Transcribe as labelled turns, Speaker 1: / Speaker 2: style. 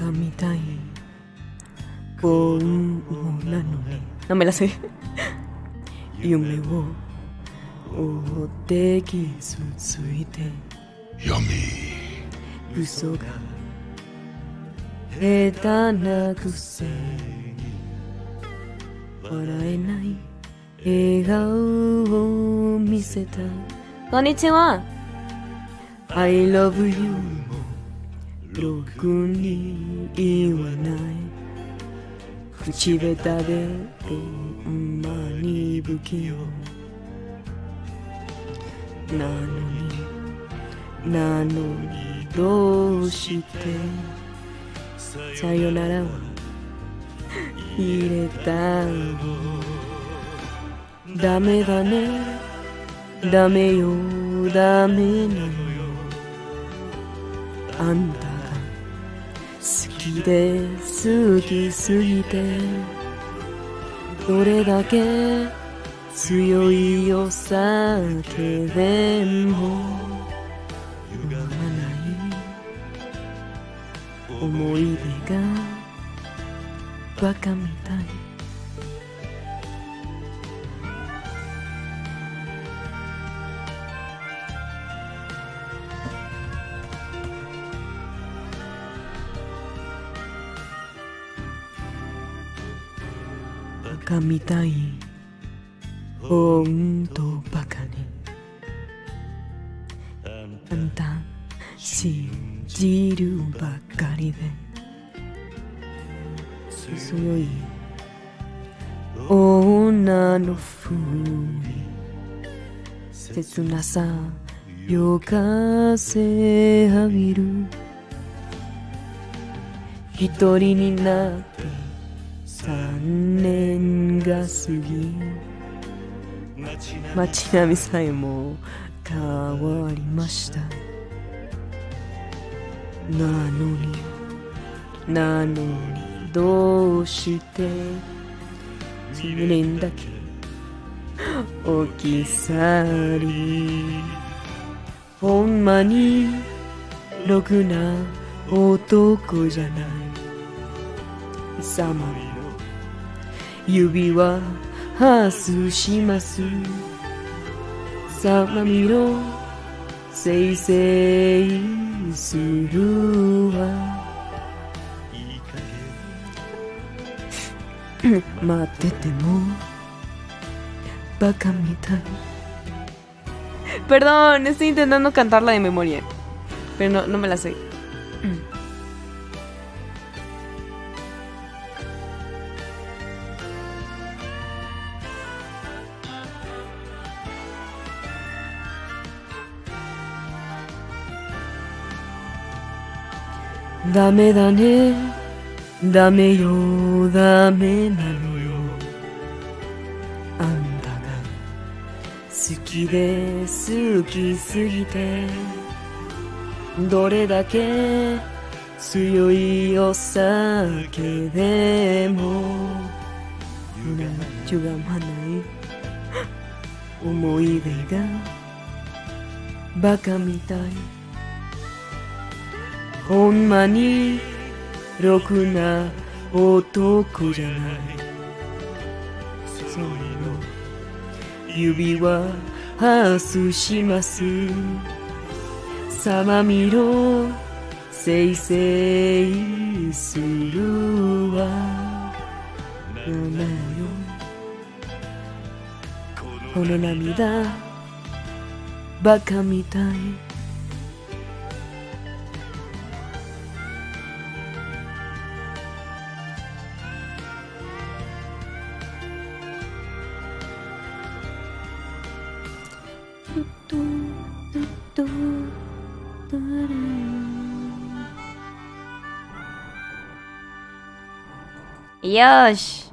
Speaker 1: かみたい幸運もなのにno me la sé 夢を追って傷ついて
Speaker 2: 闇
Speaker 1: 嘘が下手なくせに笑えない笑顔を見せたこんにちは I love you ろくに言わない口下手でほんまに不器用なのにどうしてさよならを入れたのダメだねダメよダメなのよあんたが好きで好きすぎてどれだけ強いお酒でも歪まない思い出がバカみたいバカみたいほんとバカにあんた信じるばかりで強い女のふり切なさよかせ浴びる一人になって3年が過ぎ街並みさえも変わりましたなのにどうして10年だけ置き去りほんまにろくな男じゃないさまみろ指輪外しますさまみろせいせいするわ待っててもバカみたいPerdón, estoy intentando cantarla de memoria pero no me la séダメだねダメよダメなのよあんたが好きで好きすぎてどれだけ強いお酒でも歪まない思い出がバカみたいほんまにろくな男じゃないその指輪外しますさまみろせいせいするわなのよこの涙バカみたいよし